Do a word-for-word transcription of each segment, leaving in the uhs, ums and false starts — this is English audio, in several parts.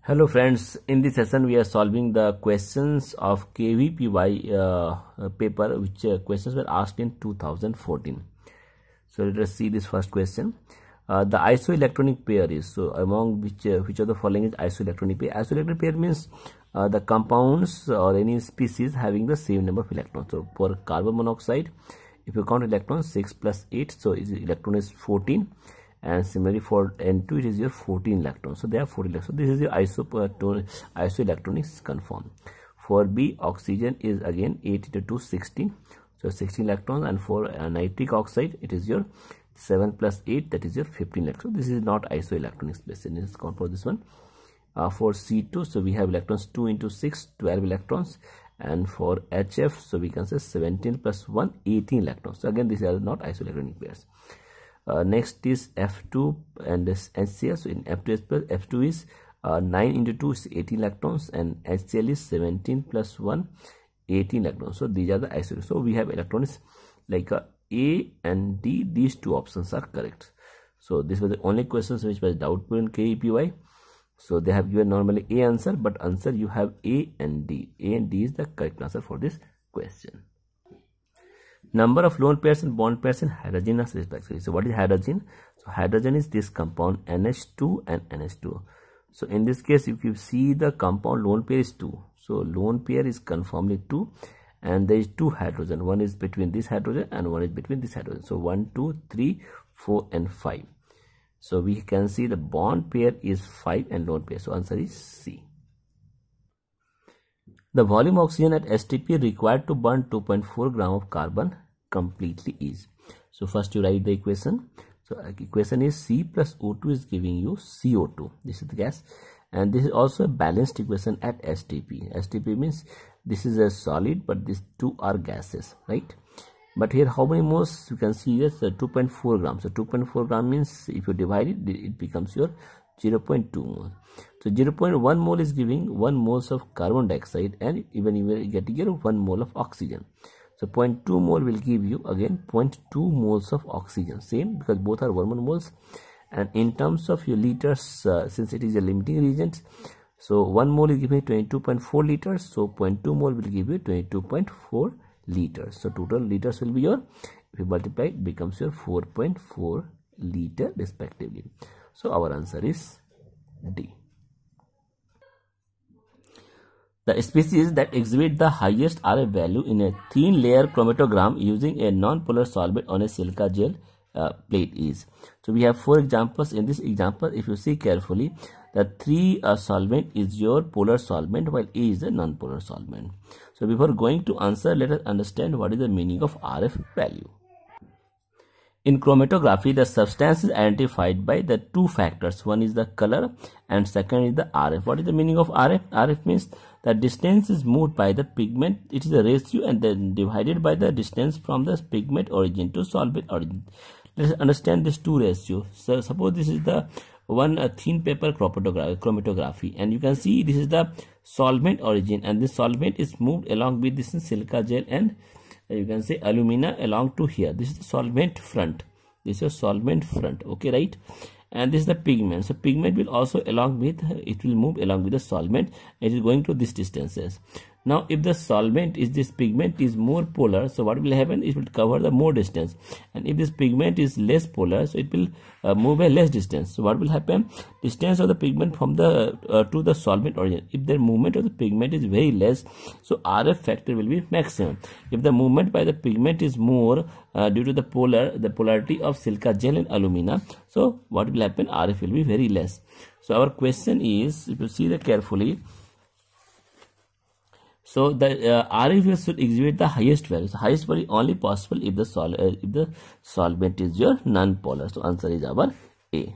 Hello friends, in this session we are solving the questions of K V P Y uh, paper, which uh, questions were asked in two thousand fourteen. So let us see this first question. Uh, the isoelectronic pair is, so among which uh, which of the following is isoelectronic pair? Isoelectronic pair means uh, the compounds or any species having the same number of electrons. So for carbon monoxide, if you count electrons, six plus eight, so its electron is fourteen. And similarly for N two, it is your fourteen electrons. So they have fourteen electrons. So this is your iso isoelectronics confirmed. For B, oxygen is again eight into two, sixteen. So sixteen electrons. And for uh, nitric oxide, it is your seven plus eight, that is your fifteen electrons. This is not isoelectronics based. Let's count for this one. Uh, for C two, so we have electrons two into six, twelve electrons. And for H F, so we can say seventeen plus one, eighteen electrons. So again, these are not isoelectronic pairs. Uh, next is F two and this H C L. So in F two is plus F two is uh, nine into two is eighteen electrons, and H C L is seventeen plus one, eighteen electrons. So these are the isoelectrons. So we have electrons like uh, A and D. These two options are correct. So this was the only questions which was doubtful in K V P Y. So they have given normally A answer, but answer you have A and D. A and D is the correct answer for this question. Number of lone pairs and bond pairs in hydrogen respectively. So what is hydrogen? So hydrogen is this compound N H two and N H two. So in this case, if you see the compound lone pair is two. So lone pair is conformly two, and there is two hydrogen. One is between this hydrogen and one is between this hydrogen. So one, two, three, four, and five. So we can see the bond pair is five and lone pair. So answer is C. The volume of oxygen at S T P required to burn two point four gram of carbon completely is. So first you write the equation. So equation is C plus O two is giving you C O two. This is the gas, and this is also a balanced equation at S T P. S T P means this is a solid, but these two are gases, right? But here how many moles? You can see yes, uh, two point four grams. So two point four gram means if you divide it, it becomes your zero point two mole. So zero point one mole is giving one moles of carbon dioxide, and even you will get here one mole of oxygen. So zero point two mole will give you again zero point two moles of oxygen, same because both are one one moles. And in terms of your liters, uh, since it is a limiting reagent, so one mole is giving twenty-two point four liters. So zero point two mole will give you twenty-two point four liters. So total liters will be your, if you multiply, it becomes your four point four liter respectively. So our answer is D. The species that exhibit the highest R F value in a thin layer chromatogram using a non-polar solvent on a silica gel uh, plate is. So we have four examples. In this example, if you see carefully, the three uh, solvent is your polar solvent, while A is a non-polar solvent. So before going to answer, let us understand what is the meaning of R F value. In chromatography, the substance is identified by the two factors. One is the color and second is the R F. What is the meaning of R F? R F means the distance is moved by the pigment. It is a ratio and then divided by the distance from the pigment origin to solvent origin. Let us understand these two ratios. So suppose this is the one uh, thin paper chromatography, and you can see this is the solvent origin, and this solvent is moved along with this silica gel and you can say alumina along to here. This is the solvent front. This is your solvent front. Okay, right? And this is the pigment. So pigment will also along with, it will move along with the solvent. It is going to these distances. Now if the solvent is this pigment is more polar, so what will happen? It will cover the more distance. And if this pigment is less polar, so it will uh, move a less distance. So what will happen? Distance of the pigment from the uh, to the solvent origin. If the movement of the pigment is very less, so R F factor will be maximum. If the movement by the pigment is more uh, due to the polar the polarity of silica gel and alumina, so what will happen? R F will be very less. So our question is, if you see that carefully, so the uh, R F should exhibit the highest value. So highest value only possible if the sol uh, if the solvent is your non-polar. So answer is our A.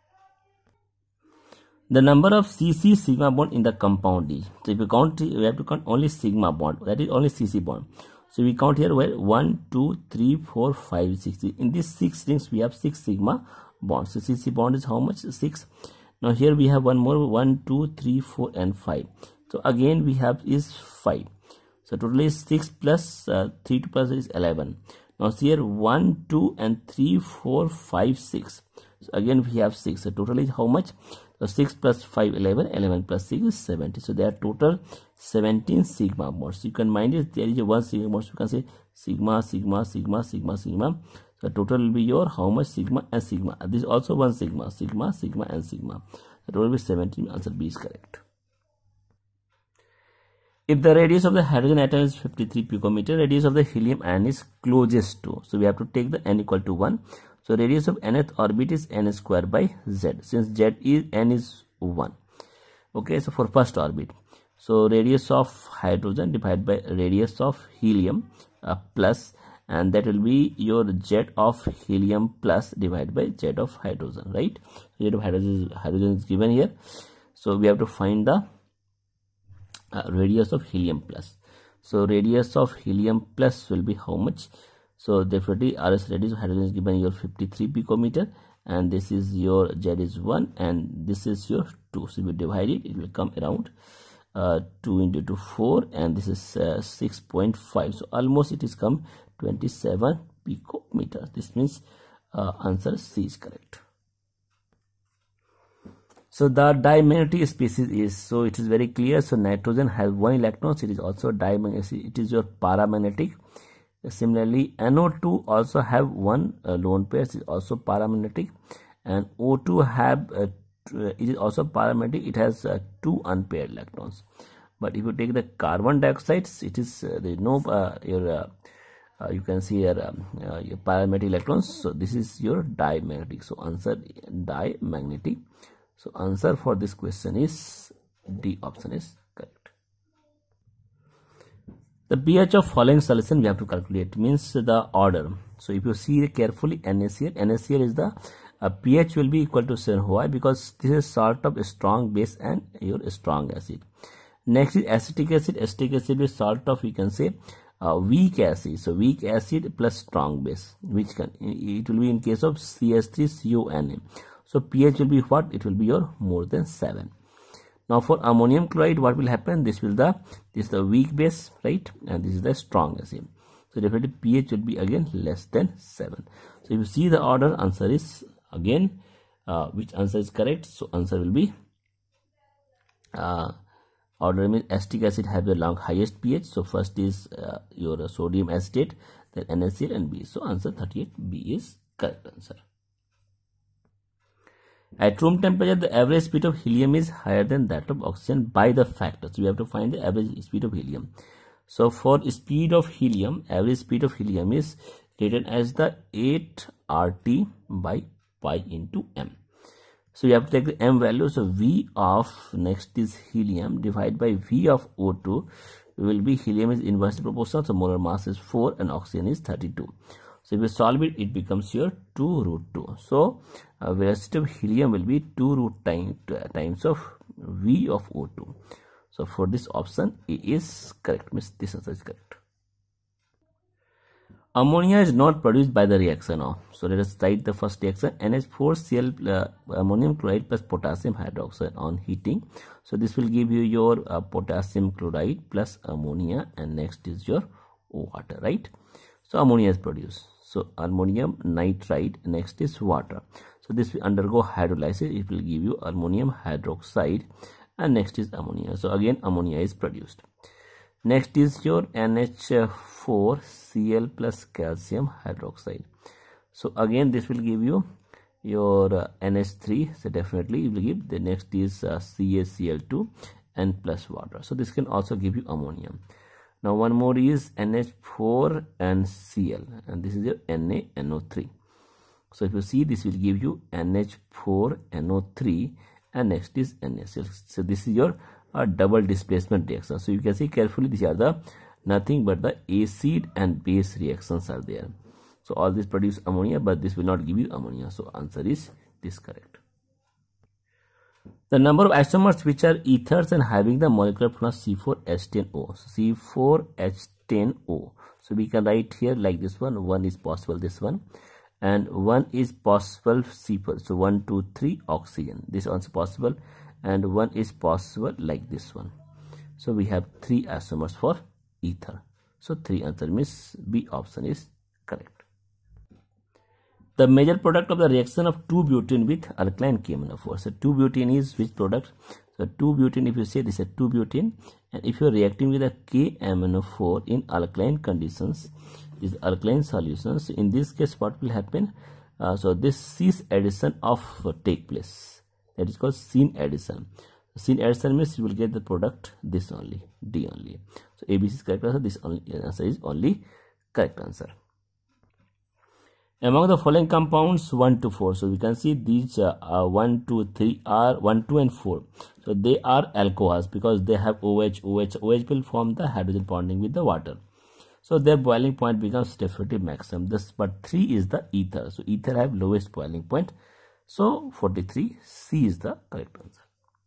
The number of C C sigma bond in the compound is. So if you count, we have to count only sigma bond. That is only C C bond. So we count here where one, two, three, four, five, six. In these six rings we have six sigma bonds. So C C bond is how much? Six. Now here we have one more. One, two, three, four, and five. So again we have is five. So total is six plus uh, three plus is eleven. Now here one, two, and three, four, five, six. So again we have six. So total is how much? So six plus five, eleven, eleven plus six is seventeen. So there are total seventeen sigma modes. You can mind it, there is a one sigma mode. So you can say sigma, sigma, sigma, sigma, sigma. So total will be your how much sigma and sigma. This is also one sigma, sigma, sigma and sigma. The total will be seventeen. Answer B is correct. If the radius of the hydrogen atom is fifty-three picometer, radius of the helium ion is closest to. So we have to take the n equal to one. So radius of nth orbit is n square by z. Since z is n is one. Okay, so for first orbit. So radius of hydrogen divided by radius of helium uh, plus, and that will be your z of helium plus divided by z of hydrogen, right? Z of hydrogen, hydrogen is given here. So we have to find the uh, radius of helium plus. So radius of helium plus will be how much? So definitely R S radius of hydrogen is given your fifty-three picometer, and this is your z is one and this is your two. So if you divide it, it will come around uh, two into two, four, and this is uh, six point five. So almost it is come twenty-seven picometers. This means uh, answer C is correct. So the dimagnetic species is, so it is very clear. So nitrogen has one electron, so it is also dimagnetic. It is your paramagnetic. Similarly, N O two also have one uh, lone pair, it is also paramagnetic, and O two have uh, it is also paramagnetic. It has uh, two unpaired electrons. But if you take the carbon dioxide, it is uh, there is no uh, your uh, uh, you can see here um, uh, your paramagnetic electrons. So this is your dimagnetic. So answer dimagnetic. So answer for this question is D option is correct. The pH of following solution we have to calculate, means the order. So if you see carefully NaCl, NaCl is the uh, pH will be equal to seven. Why? Because this is salt of strong base and your strong acid. Next is acetic acid. Acetic acid is salt of, we can say, uh, weak acid. So weak acid plus strong base, which can, it will be in case of C H three C O N A. So pH will be what? It will be your more than seven. Now for ammonium chloride, what will happen? This will the this is the weak base, right? And this is the strong acid. So definitely pH will be again less than seven. So if you see the order, answer is again uh, which answer is correct? So answer will be uh, order means acetic acid have the long highest pH. So first is uh, your sodium acetate, then NaCl and B. So answer thirty-eight B is correct answer. At room temperature, the average speed of helium is higher than that of oxygen by the factor. So we have to find the average speed of helium. So for speed of helium, average speed of helium is written as the eight R T by pi into m. So you have to take the m value. So V of next is helium divided by V of O two will be, helium is inversely proportional. So molar mass is four and oxygen is thirty-two. So if you solve it, it becomes your two root two. So uh, velocity of helium will be two root time, times of V of O two. So for this option, A is correct. Means this answer is correct. Ammonia is not produced by the reaction of. So let us write the first reaction. N H four Cl uh, ammonium chloride plus potassium hydroxide on heating. So this will give you your uh, potassium chloride plus ammonia, and next is your water, right? So ammonia is produced. So ammonium nitride, next is water. So this will undergo hydrolysis. It will give you ammonium hydroxide, and next is ammonia. So again ammonia is produced. Next is your N H four Cl plus calcium hydroxide. So again this will give you your uh, N H three. So definitely it will give. The next is uh, C A C L two and plus water. So this can also give you ammonia. Now one more is N H four and Cl, and this is your N A N O three. So if you see, this will give you N H four N O three, and next is NaCl. So this is your uh, double displacement reaction. So you can see carefully, these are the nothing but the acid and base reactions are there. So all this produce ammonia, but this will not give you ammonia. So answer is this correct. The number of isomers which are ethers and having the molecular formula C four H ten O. So C four H ten O. So we can write here like this one. One is possible, this one, and one is possible C four. So one, two, three oxygen. This one is possible, and one is possible like this one. So we have three isomers for ether. So three answer means B option is correct. The major product of the reaction of two butene with alkaline K M N O four. So two butene is which product? So two butene, if you say this is two butene, and if you are reacting with a K M N O four in alkaline conditions, is alkaline solutions. So in this case, what will happen? Uh, so this cis addition of uh, take place. That is called syn addition. Syn addition means you will get the product this only, D only. So A B C is correct answer. This only answer is only correct answer. Among the following compounds one to four, so we can see these uh, uh, one, two, three are one, two, and four. So they are alcohols because they have OH. OH, OH will form the hydrogen bonding with the water. So their boiling point becomes definitive maximum. This, but three is the ether. So ether have lowest boiling point. So forty-three, C is the correct answer.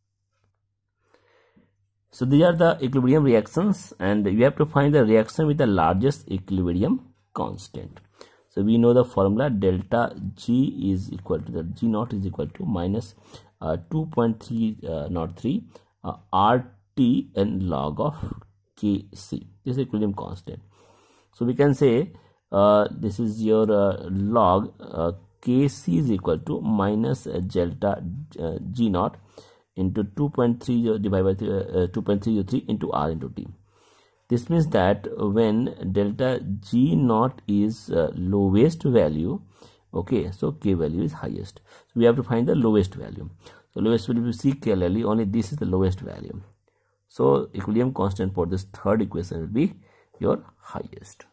So these are the equilibrium reactions, and you have to find the reaction with the largest equilibrium constant. So we know the formula delta G is equal to the G naught is equal to minus uh, two point three zero three uh, R T n log of K C. This is equilibrium constant. So we can say uh, this is your uh, log uh, K C is equal to minus uh, delta uh, G naught into two point three zero divided by uh, two point three zero three into R into T. This means that when delta G naught is uh, lowest value, okay, so K value is highest. So we have to find the lowest value. So lowest value, you see clearly only this is the lowest value. So equilibrium constant for this third equation will be your highest.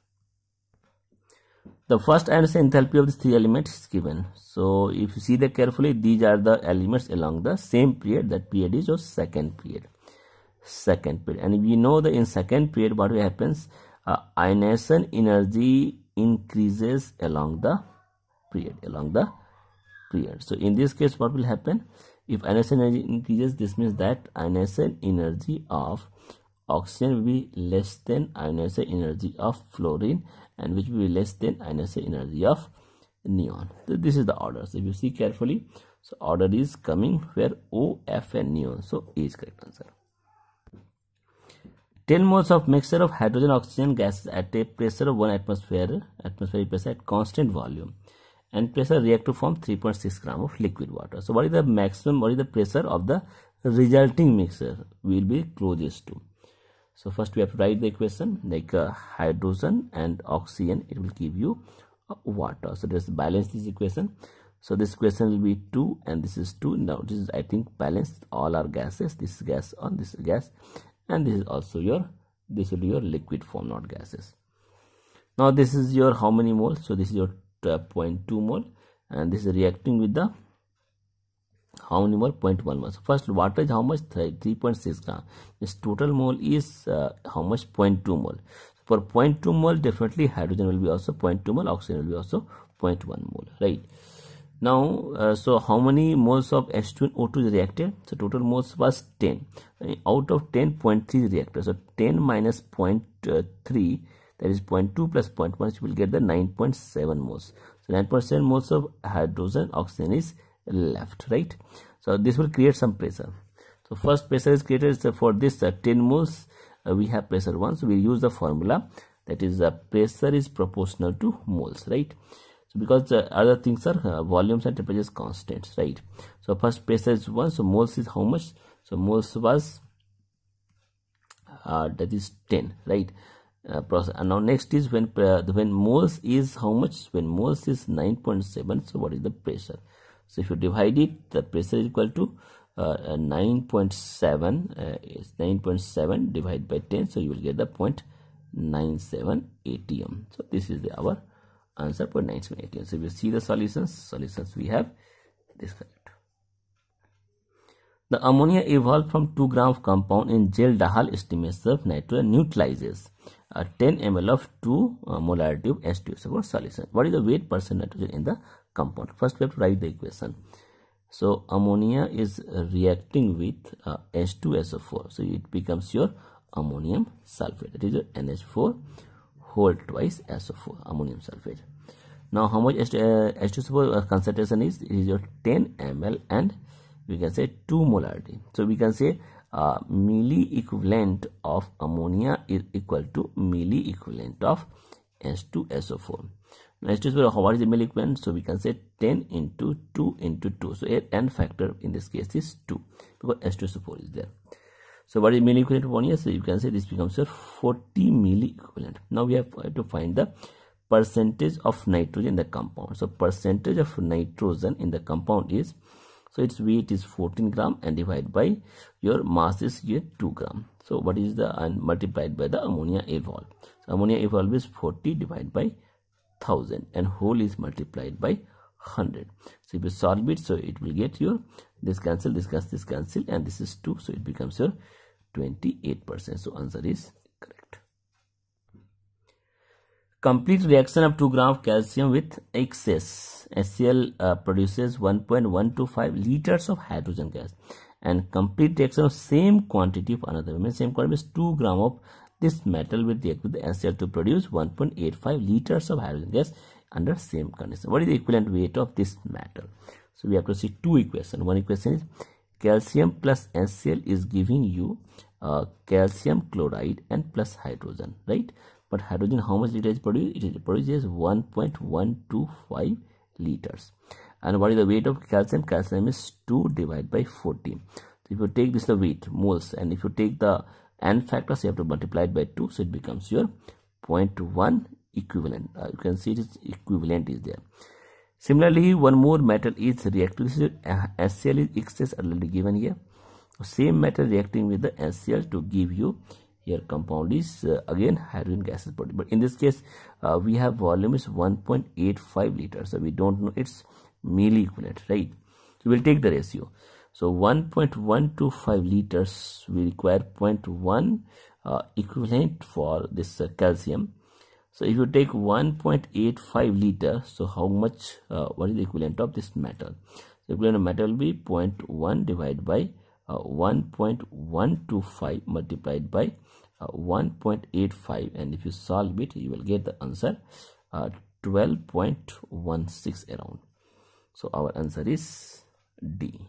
The first and the enthalpy of these three elements is given. So if you see that carefully, these are the elements along the same period. That period is your second period. Second period, and we know that in second period what happens, uh, ionization energy increases along the period along the period. So in this case, what will happen? If ionization energy increases, this means that ionization energy of oxygen will be less than ionization energy of fluorine, and which will be less than ionization energy of neon. So this is the order. So if you see carefully, so order is coming where O, F, and neon. So A is correct answer. ten moles of mixture of hydrogen oxygen gases at a pressure of one atmosphere, atmospheric pressure at constant volume and pressure react to form three point six gram of liquid water. So what is the maximum, what is the pressure of the resulting mixture will be closest to? So first we have to write the equation, like uh, hydrogen and oxygen, it will give you uh, water. So let's balance this equation. So this equation will be two and this is two. Now this is, I think, balanced. All are gases. This is gas on this is gas. And this is also your, this will be your liquid form, not gases. Now this is your how many mole? So this is your uh, zero point two mole, and this is reacting with the how many mole? zero point one mole. So first water is how much? three point six gram. This total mole is uh, how much? zero point two mole. For zero point two mole, definitely hydrogen will be also zero point two mole, oxygen will be also zero point one mole, right? Now, uh, so how many moles of H two and O two is reacted? So total moles was ten. Out of ten, zero point three is reacted. So ten minus zero point three, that is zero point two plus zero point one, you will get the nine point seven moles. So nine point seven moles of hydrogen, oxygen is left, right? So this will create some pressure. So first pressure is created. So for this uh, ten moles, uh, we have pressure one. So we use the formula, that is uh, pressure is proportional to moles, right? So because uh, other things are uh, volumes and temperatures constants, right? So first pressure is one, so moles is how much? So moles was uh, that is ten, right? Uh, process. And now next is when uh, when moles is how much? When moles is nine point seven, so what is the pressure? So if you divide it, the pressure is equal to uh, nine point seven uh, is nine point seven divided by ten, so you will get the zero point nine seven atm. So this is the, our answer for nine seven atm. So if you see the solutions, solutions we have this correct. The ammonia evolved from two gram of compound in gel Dahal estimation of nitrogen neutralizes uh, ten milliliters of two uh, molarity of H two S O four solution. What is the weight percent nitrogen in the compound? First we have to write the equation. So ammonia is uh, reacting with uh, H two S O four, so it becomes your ammonium sulfate. That is your N H four whole twice S O four, ammonium sulfate. Now how much H two S O four uh, concentration is? It is your ten milliliters and we can say two molarity. So we can say uh, milli equivalent of ammonia is equal to milli equivalent of H two S O four. H two S O four, what is the mole equivalent? So we can say ten into two into two. So n factor in this case is two because H two S O four is there. So what is mole equivalent of one year? So you can say this becomes your forty mole equivalent. Now we have to find the percentage of nitrogen in the compound. So percentage of nitrogen in the compound is, so its weight is fourteen gram and divided by your mass is here two gram. So what is the, and multiplied by the ammonia evolve. So ammonia evolve is forty divided by one thousand and whole is multiplied by one hundred. So if you solve it, so it will get your, this cancel, this cancel, this cancel, and this is two, so it becomes your twenty-eight percent. So answer is correct. Complete reaction of two gram of calcium with excess HCl uh, produces one point one two five liters of hydrogen gas, and complete reaction of same quantity of another, means same quantity is two gram of this metal will react with the HCl to produce one point eight five liters of hydrogen gas under same condition. What is the equivalent weight of this metal? So we have to see two equations. One equation is calcium plus HCl is giving you uh, calcium chloride and plus hydrogen, right? But hydrogen, how much liter is produced? It is produces one point one two five liters. And what is the weight of calcium? Calcium is two divided by fourteen. So if you take this the weight, moles, and if you take the n factors, you have to multiply it by two, so it becomes your zero point one equivalent. Uh, you can see it is equivalent is there. Similarly, one more metal is reacting. This is HCl is excess already given here. Same metal reacting with the HCl to give you here compound is uh, again hydrogen gas is produced. But in this case, uh, we have volume is one point eight five liters. So we don't know its mole equivalent, right? So we'll take the ratio. So one point one two five liters, we require zero point one uh, equivalent for this uh, calcium. So if you take one point eight five liter, so how much, uh, what is the equivalent of this metal? The equivalent of metal will be zero point one divided by uh, one point one two five multiplied by uh, one point eight five, and if you solve it, you will get the answer uh, twelve point one six around. So our answer is D.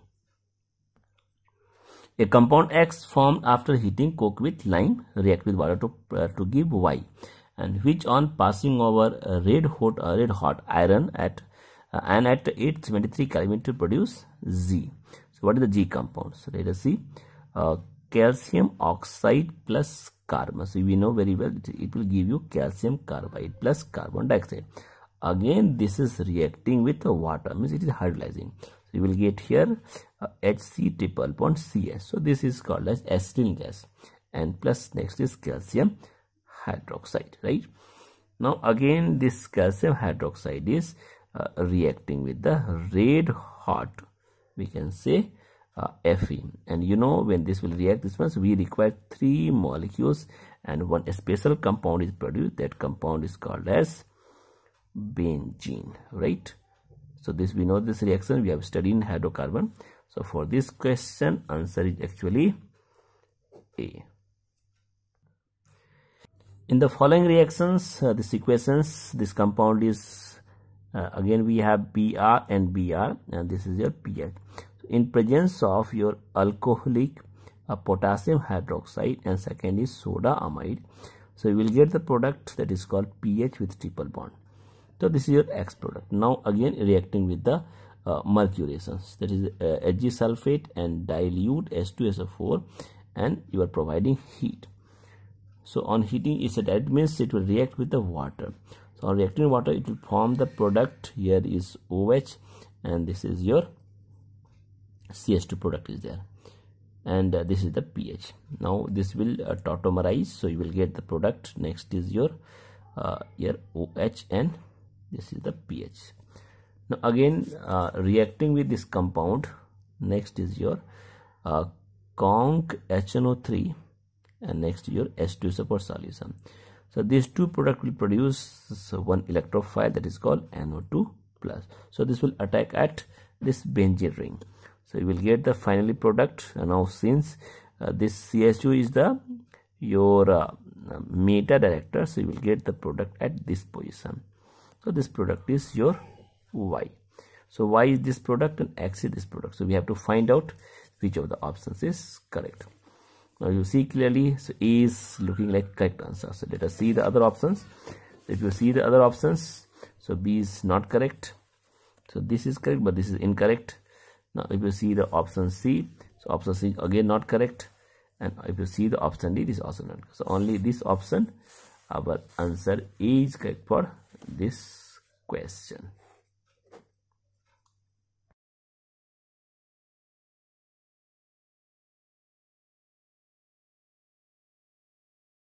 A compound X formed after heating coke with lime react with water to, uh, to give Y, and which on passing over uh, red hot uh, red hot iron at uh, and at eight seventy-three Kelvin to produce Z. So what is the G compound? So let us see. Uh, calcium oxide plus carbon. So we know very well it, it will give you calcium carbide plus carbon dioxide. Again, this is reacting with the water, means it is hydrolyzing. So you will get here uh, H C triple bond C H. So this is called as acetylene gas, and plus next is calcium hydroxide, right? Now again this calcium hydroxide is uh, reacting with the red hot, we can say uh, Fe, and you know when this will react, this means we require three molecules and one special compound is produced. That compound is called as benzene, right? So this, we know this reaction, we have studied in hydrocarbon. So for this question, answer is actually A. In the following reactions, uh, this equations, this compound is uh, again we have Br and Br, and this is your pH. So in presence of your alcoholic uh, potassium hydroxide, and second is soda amide, so you will get the product that is called pH with triple bond. So this is your X product. Now again reacting with the uh, mercurations, that is uh, Hg sulfate and dilute H two S O four, and you are providing heat. So on heating, it's a, that means it will react with the water. So on reacting with water, it will form the product. Here is OH, and this is your C H two product is there, and uh, this is the pH. Now this will uh, tautomerize, so you will get the product. Next is your uh, your OH, and this is the pH. Now again uh, reacting with this compound, next is your uh, conc H N O three, and next your H two S O four solution. So these two products will produce one electrophile that is called N O two plus. So this will attack at this benzene ring. So you will get the finally product. And now since uh, this C H two is the your uh, meta director, so you will get the product at this position. So this product is your Y. So Y is this product and X is this product. So we have to find out which of the options is correct. Now you see clearly, so A is looking like correct answer. So let us see the other options. If you see the other options, So B is not correct. So this is correct, but this is incorrect. Now if you see the option C, so option C again not correct, and if you see the option D, this is also not correct. So only this option, our answer is correct for this question.